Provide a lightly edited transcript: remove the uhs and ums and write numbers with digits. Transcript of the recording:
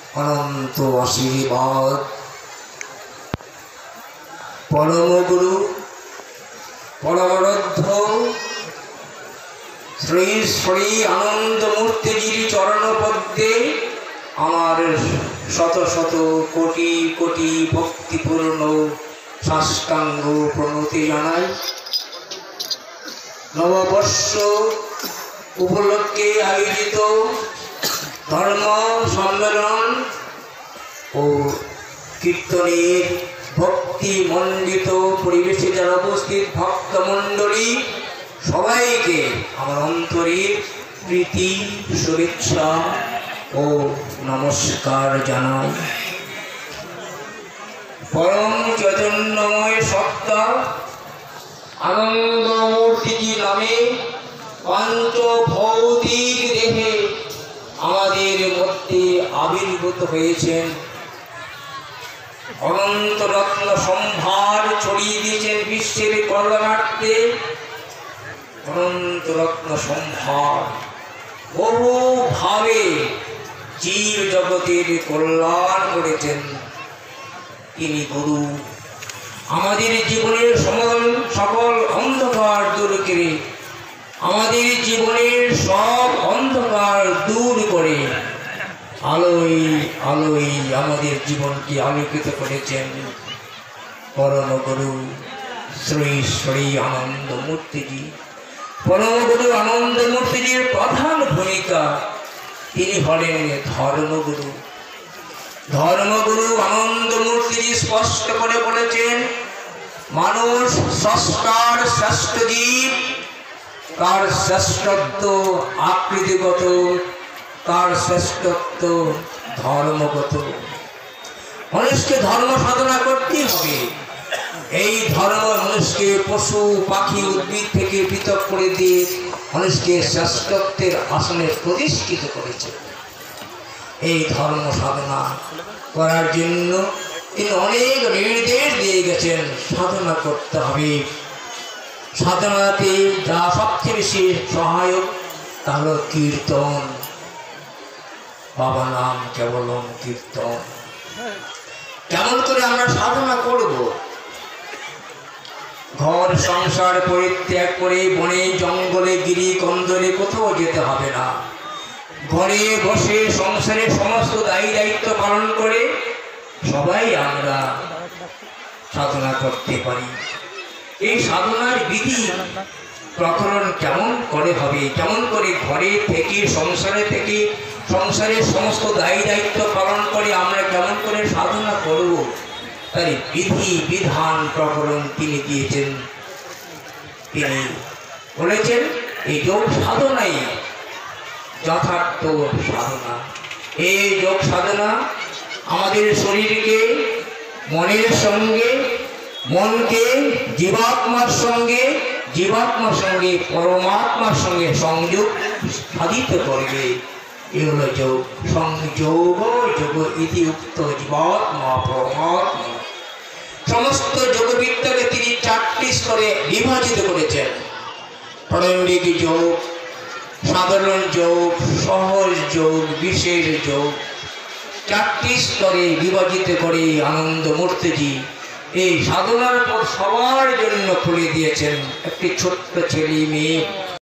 अनंत आशीर्वाद परम गुरु परमरध्य श्री श्री आनंदमूर्तिजीर चरण पद्मे आमार शत शत कोटि कोटि भक्तिपूर्ण साष्टांग प्रणति जानाई। नववर्ष उपलक्षे आयोजित धर्म सम्मेलन और कीर्तनेर भक्ति मंडित परिवेशे जारा उपस्थित भक्तमंडली सबाइके आमार अंतरेर प्रीति शुभेच्छा और नमस्कार जानाई। परम चैतन्यमय सत्ता आनंदमूर्तिजी नामे पंच भौतिक देहे आमादेर मध्य आविर्भूत हयेछेन। अनंत रत्न सम्भार छड़िए दिएछेन विश्वेर कल्याणार्थे। अनंत रत्न सम्भार बहु भावे जीव जगतेर कल्याण करेछेन तिनि गुरु। आमादेर जीवनेर सकल अंधकार दूर करे आमादेर जीवनेर सब अंधकार दूर करे आलोय आलोय आमादेर जीवनके आलोकित करेछेन परम गुरु श्री श्री आनंदमूर्तिजी। परम गुरु आनंदमूर्तिजीर प्रधान भूमिका तिनि हलेन धर्मगुरु। धर्मगुरु आनंदमूर्तिजी स्पष्ट करे बोलेछेन मानुष स्रष्टार श्रेष्ठ जीव तार श्रेष्ठत्व आकृतिगत तार श्रेष्ठत्व धर्मगत। मनुष्य धर्म साधना करते हबे। এই ধর্ম মানুষকে পশু পাখি উদ্ভিদ থেকে পৃথক করে দিয়ে মানুষকে শ্রেষ্ঠত্বের আসনে প্রতিষ্ঠিত করেছে। এই ধর্ম সাধনা করার জন্য তিনি অনেক নির্দেশ দিয়ে গেছেন। সাধনা করতে হবে। সাধনাতে যা সবচেয়ে বেশি সহায়ক তা হলো কীর্তন। বাবা নাম কেবলম কীর্তন। কেমন করে আমরা সাধনা করব? घर संसार परित्याग करे बने जंगले गिरी कन्दरे कोথাও যেতে হবে না। घरे बसे संसारे समस्त दायी दायित्व पालन करे सबाई आमरा साधना करते पारी। এই সাধনার বিধি প্রকরণ কেমন করে হবে, কেমন করে ঘরে থেকে সংসারের সমস্ত দায়ী দায়িত্ব পালন করে আমরা কেমন করে সাধনা করব তার বিধি বিধান প্রকরণ তিনি দিয়েছেন। তিনি বলেছেন এই যোগ সাধনাই যথার্থ সাধনা। এই যোগ সাধনা আমাদের শরীরকে মনের সঙ্গে মনকে জীবাত্মার সঙ্গে পরমাত্মার সঙ্গে সংযোগ সাধিত করবে। এই হলো যোগ। সংযোগ যোগ ইতি উক্ত জীবাত্মা পরমাত্মা। সমস্ত যোগবিদ্যাকে তিনি 4টি স্তরে বিভাজিত করেছেন। প্রারম্ভিক যোগ, সাধারণ যোগ, সহজ যোগ, বিশেষ যোগ। 4টি স্তরে বিভাজিত করে আনন্দমূর্তিজি এই সাধনার পথ সবার জন্য খুলে দিয়েছেন। একটি ছোট্ট ছেলে মেয়ে